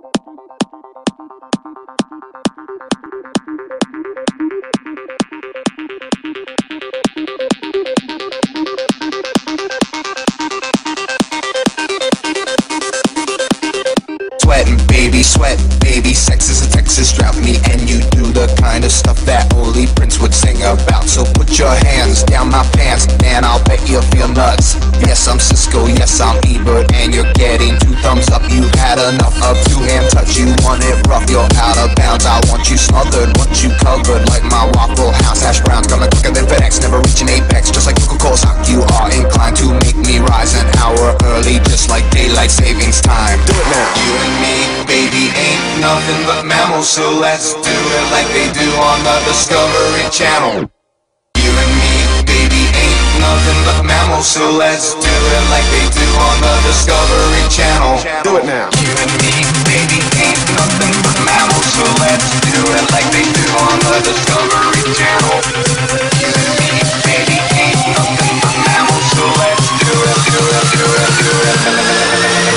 Sweat, baby, sex is a Texas drought. Me and you do the kind of stuff that only Prince would sing about. So put your hands down my pants, and I'll bet you'll feel nuts. Yes, I'm Cisco, yes, I'm Ebert, and you're getting 2 thumbs up. You've had enough of 2-hand touch. You want it rough, you're out of bounds. I want you smothered, want you covered like my Waffle House hash browns. Coming quicker than FedEx, never reaching apex. Just like Coca-Cola stock, you are inclined to make me rise an hour early, just like daylight savings time. Do it now. You and me, baby, ain't nothing but mammals, so let's do it like they do on the Discovery Channel. You and me, baby, ain't nothing but mammals, so let's do it like they do on the Discovery Channel. Do it now. You and me, baby, ain't nothing but mammals, so let's do it like they do on the Discovery Channel. You and me, baby, ain't nothing but mammals, so let's do it, do it, do it, do it.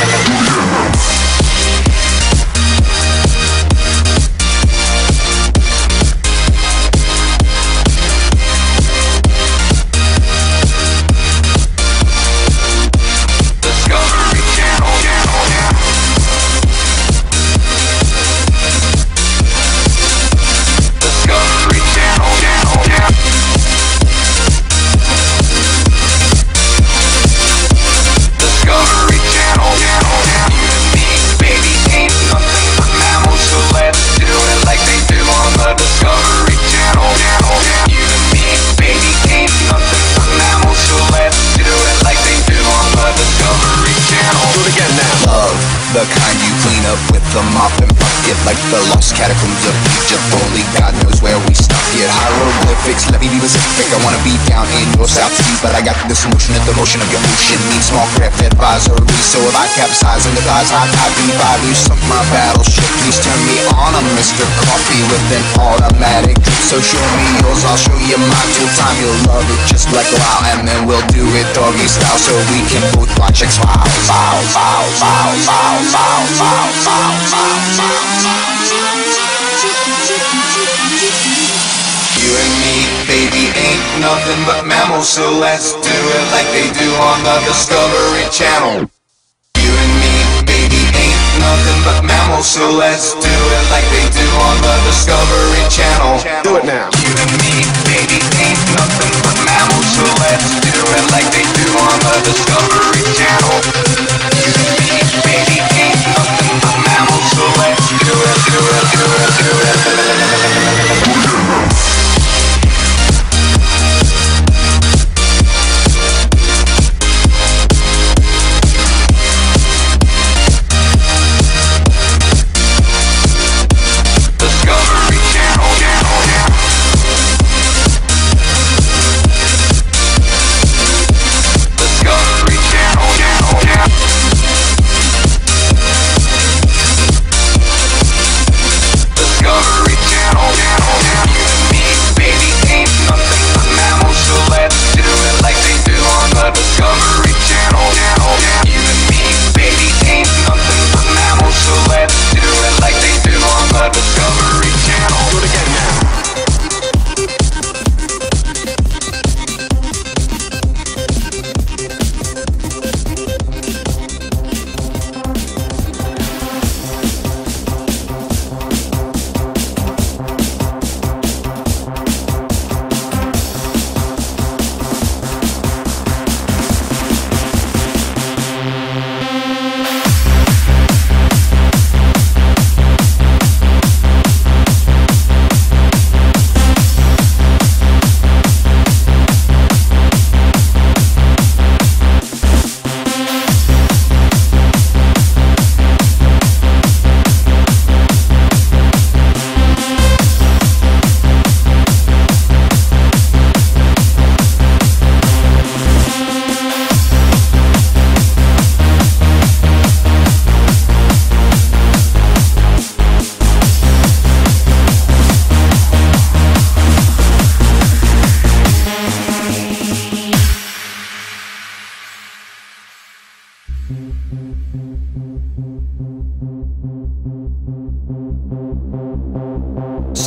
The kind you clean up with the mop and bucket, like the lost catacombs of Egypt. Only God knows where we stuck it. Hieroglyphics, let me be specific. I wanna be down in your South Sea, but I got this emotion at the motion of your ocean. Need small craft advisory, so if I capsize and advise high tide V5, you sunk my battleship. Please turn me on, I'm Mr. Coffee with an automatic drip. So show me yours, I'll show you mine. Till time you'll love it just like wow, and then we'll do it doggy style, so we can both watch X-Files. You and me, baby, ain't nothing but mammals, so let's do it like they do on the Discovery Channel. You and me, baby, ain't nothing but mammals, so let's do it like they do on the Discovery Channel. Do it now. You and me, baby, ain't nothing but mammals, so let's do it like they do on the Discovery Channel. You and me, baby, ain't nothing but mammals, so let's do it, do it, do it, do it.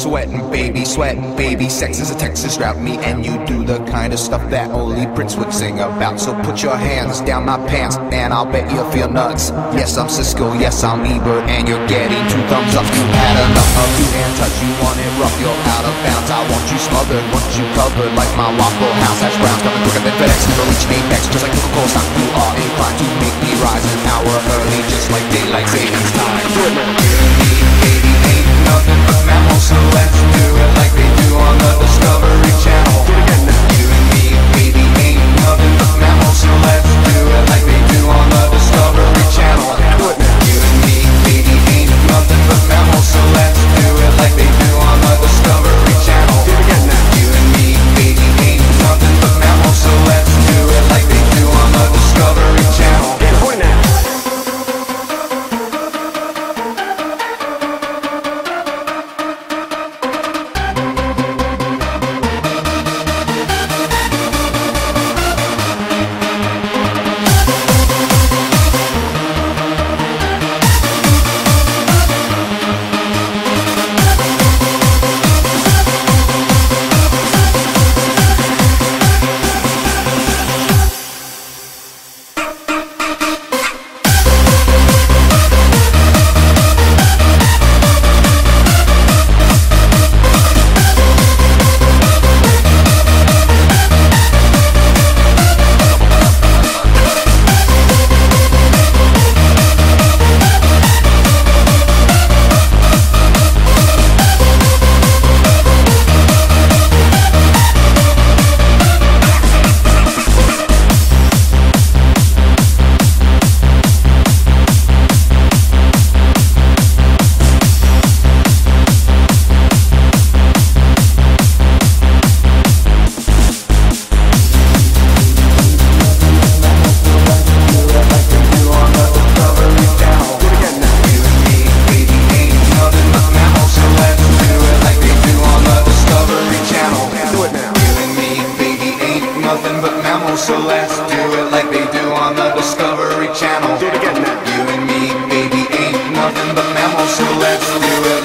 sweating, baby, sweating, baby. Sex is a Texas drought, me and you do the kind of stuff that only Prince would sing about. So put your hands down my pants, and I'll bet you'll feel nuts. Yes, I'm Cisco, yes, I'm Ebert, and you're getting 2 thumbs up. You had enough of you and touch, you want it rough, you're out of bounds. I want you smothered, want you covered like my Waffle House. Hash browns coming quicker than FedEx, never reaching apex, just like Coca-Cola stock. You are inclined to make me rise an hour early, just like daylight savings time. You and me, baby, ain't nothing but mammals, so let's do it like they do on the Discovery Channel. You and me, baby, ain't nothing but mammals, so let's do it like they do on the Discovery Channel. You and me, baby, ain't nothing but mammals, so let's do it like they do on the Discovery Channel. You and me, baby, ain't nothing but mammals, so let's do it like they do on the Discovery Channel. So let's do it like they do on the Discovery Channel. Do it again now. You and me, baby, ain't nothing but mammals, so let's do it